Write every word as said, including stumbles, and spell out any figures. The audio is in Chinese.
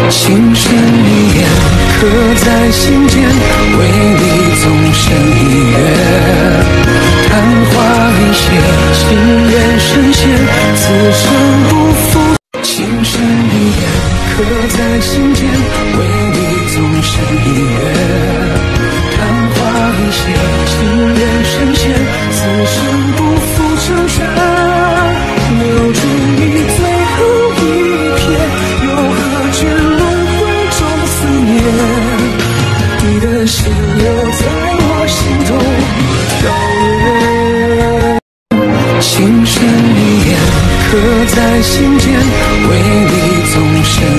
情深一眼，刻在心间，为你纵身一跃。昙花一现，情缘深陷，此生不负。情深一眼，刻在心间，为你纵身一跃。昙花一现，情缘深陷，此生不负成全。留住你最后一瞥，又何惧轮回中思念？你的心留在我心头遥远。情深一眼，刻在心间，为你纵身